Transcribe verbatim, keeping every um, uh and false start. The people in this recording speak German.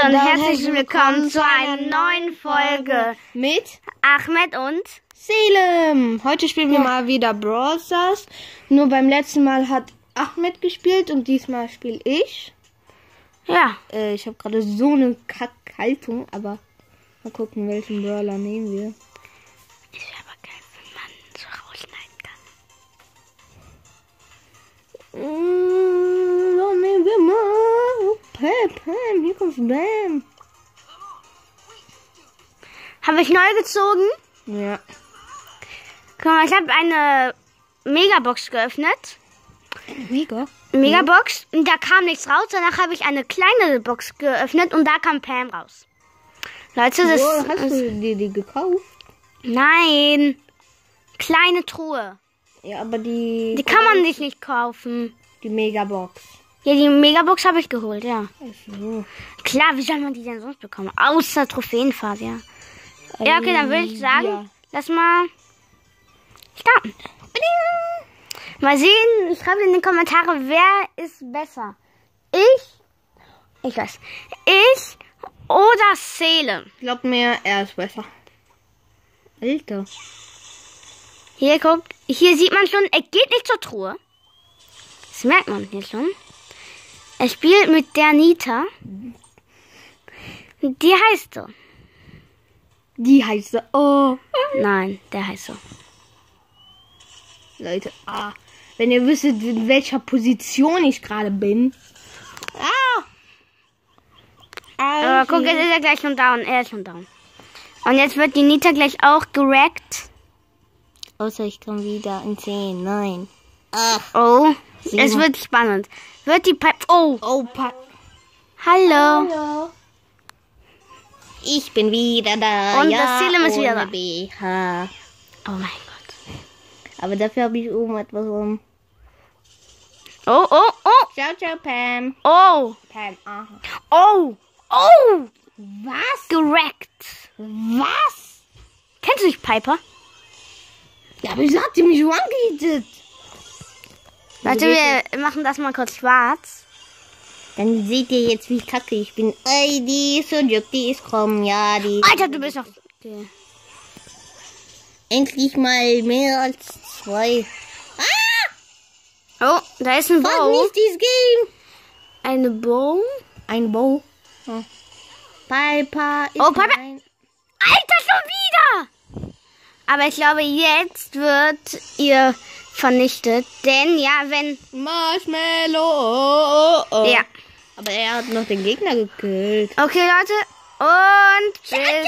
und herzlich willkommen zu einer neuen Folge mit Ahmed und Selim. Heute spielen wir ja. mal wieder Brawl Stars. Nur beim letzten Mal hat Ahmed gespielt und diesmal spiele ich. Ja. Äh, ich habe gerade so eine Kackhaltung, aber mal gucken, welchen Brawler nehmen wir. Ist aber geil, wenn man so rausschneiden kann. Mm, dann nehmen wir mal Pam, Pam, hier kommt Bam. Habe ich neu gezogen? Ja. Guck mal, ich habe eine Megabox geöffnet. Mega? Megabox. Und da kam nichts raus. Danach habe ich eine kleinere Box geöffnet und da kam Pam raus. Leute, das oh, hast du dir die gekauft? Nein. Kleine Truhe. Ja, aber die... Die kann man sich nicht kaufen. Die Megabox. Ja, die Megabox habe ich geholt, ja. So. Klar, wie soll man die denn sonst bekommen? Außer Trophäenphase, ja. Ähm, ja, okay, dann würde ich sagen, ja. lass mal starten. Mal sehen, schreibt in die Kommentare, wer ist besser. Ich, ich weiß, ich oder Selim. Glaubt mir, er ist besser. Alter. Hier, guckt, hier sieht man schon, er geht nicht zur Truhe. Das merkt man hier schon. Er spielt mit der Nita. Die heißt so. Die heißt so. Oh. Nein, der heißt so. Leute, ah, wenn ihr wüsstet, in welcher Position ich gerade bin. Ah. Aber guck, jetzt ist er gleich schon down. Er ist schon down. Und jetzt wird die Nita gleich auch gerackt. Außer ich komme wieder in zehn, neun. Ach. Oh, sieben. Es wird spannend. Wird die Pipe... Oh. Oh, pa Hallo. Hallo. Ich bin wieder da. Und ja, das Selim ist wieder da. B H. Oh mein Gott. Aber dafür habe ich oben etwas um. Oh, oh, oh. Ciao, ciao, Pam. Oh. Pam, aha. Oh. Oh. Was? Gerackt. Was? Kennst du nicht Piper? Ja, aber wieso hat die mich angehittet? Warte, wir machen das mal kurz schwarz. Dann seht ihr jetzt, wie kacke ich bin. Ey, die ist und die ist kommen, ja, die. Alter, du bist noch... Okay. Endlich mal mehr als zwei. Ah! Oh, da ist ein Was Bow. ist dieses Game? Eine Bow. Ein Bow. Oh. Piper ist Oh, Piper. Ein... Alter, schon wieder! Aber ich glaube, jetzt wird ihr vernichtet. Denn, ja, wenn... Marshmallow. Oh, oh, oh. Ja. Aber er hat noch den Gegner gekillt. Okay, Leute. Und bis